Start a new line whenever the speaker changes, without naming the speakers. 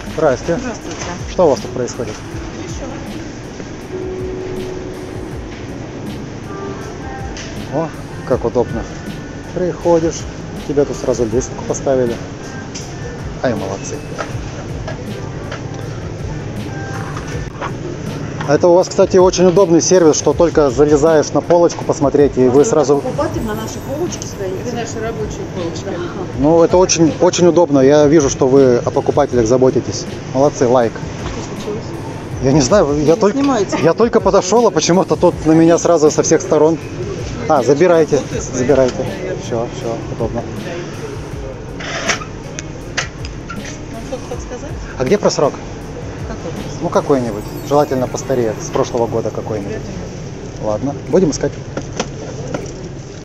Здрасте.
Здравствуйте.
Что у вас тут происходит? О, как удобно. Приходишь, тебе тут сразу лестницу поставили. Ай, молодцы. Это у вас, кстати, очень удобный сервис, что только залезаешь на полочку посмотреть, и вы сразу...
Покупатель на нашей полочке стоит. Это наша рабочая полочка.
Ну, это очень, очень удобно. Я вижу, что вы о покупателях заботитесь. Молодцы, лайк.
Что случилось?
Я не знаю, я только подошел, а почему-то тут на меня сразу со всех сторон. А, забирайте, забирайте. Все, удобно.
Вам что-то подсказать?
А где просрок?
Какой?
Ну, какой-нибудь. Желательно постарее, с прошлого года какой-нибудь. Ладно, будем искать.